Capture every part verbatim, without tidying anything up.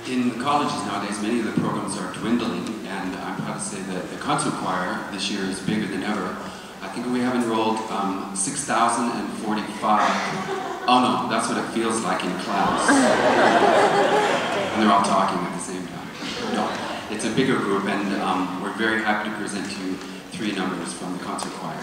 In colleges nowadays, many of the programs are dwindling, and I'm proud to say that the concert choir this year is bigger than ever. I think we have enrolled um, six thousand forty-five. Oh no, that's what it feels like in class. And they're all talking at the same time. No, it's a bigger group, and um, we're very happy to present to you three numbers from the concert choir.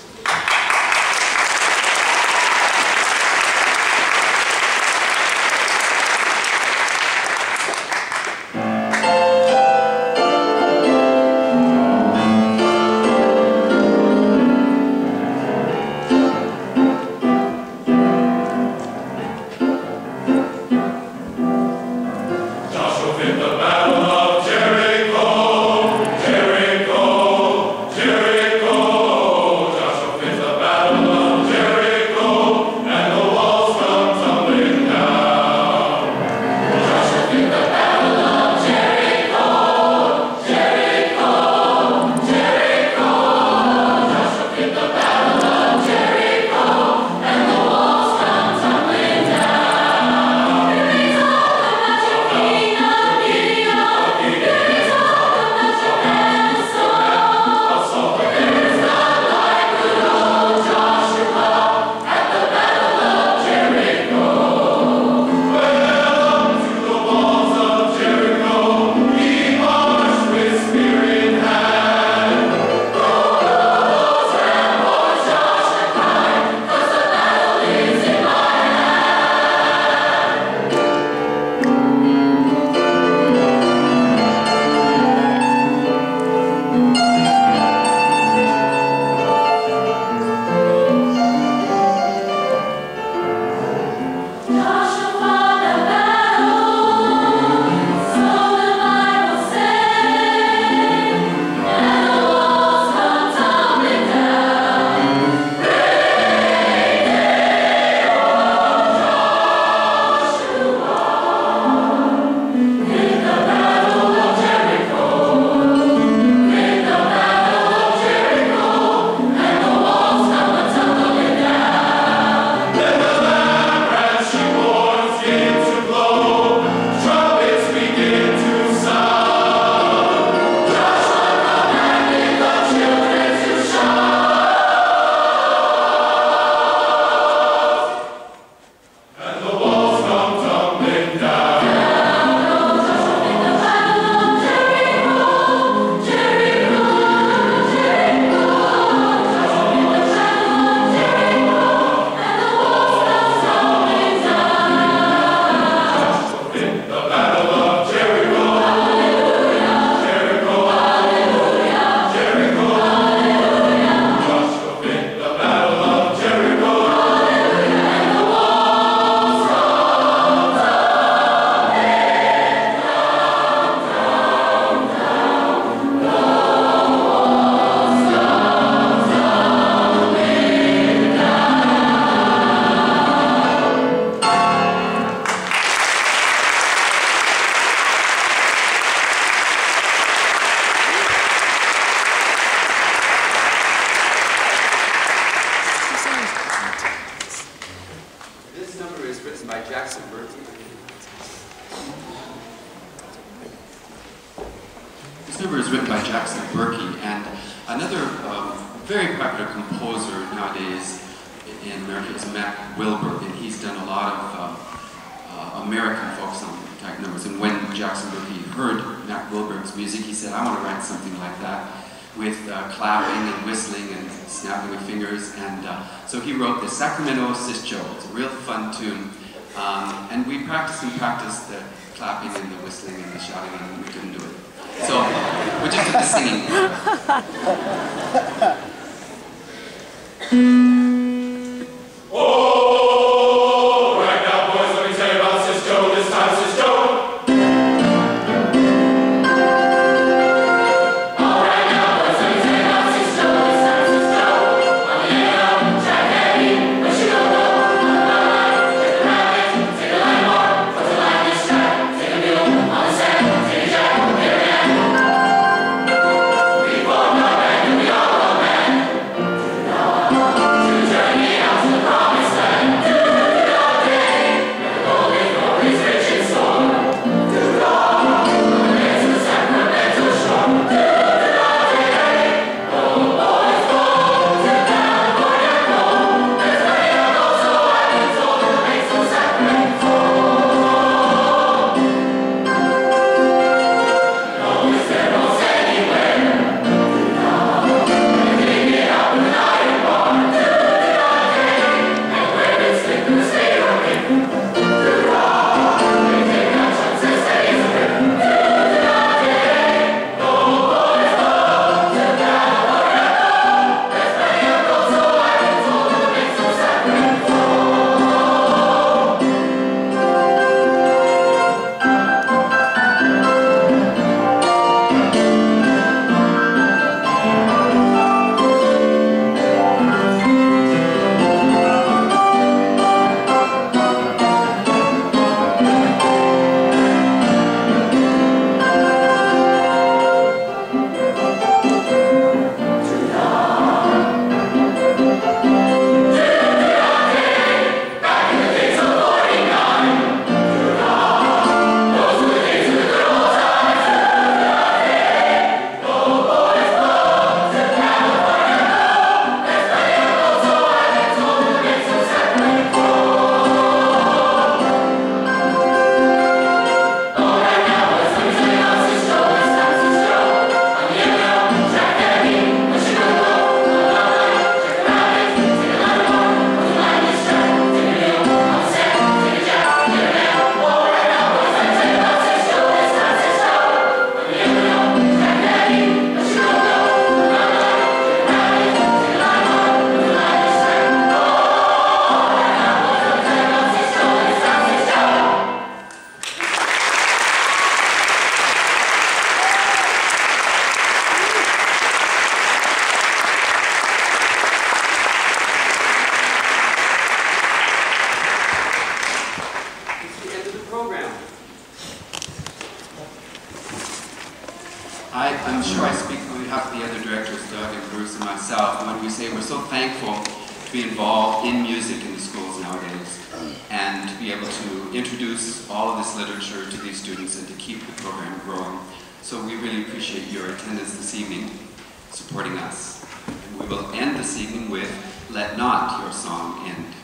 Berkey, and another um, very popular composer nowadays in America is Mac Wilbur, and he's done a lot of um, uh, American folk song type numbers. And when Jackson Berkey heard Mac Wilbur's music, he said, "I want to write something like that with uh, clapping and whistling and snapping with fingers." And uh, so he wrote the Sacramento Sis Joe. It's a real fun tune, um, and we practiced and practiced the clapping and the whistling and the shouting, and we couldn't do it. So, we just did the singing. Oh, right now, boys, let me tell you about Sis Joe. This time, Sis Joe. All right now, boys, let me tell you about Sis Joe. This time, Sis Joe. On the A M, Jack Heavy, but you don't know. On the line, take the rabbit, take a line more, put the line this track, take a mule, on the set, take a jack, here and there. We both know that, and we all know that. I, I'm sure I speak on behalf of the other directors, Doug and Bruce and myself, when we say we're so thankful to be involved in music in the schools nowadays and to be able to introduce all of this literature to these students and to keep the program growing. So we really appreciate your attendance this evening, supporting us. And we will end this evening with Let Not Your Song End.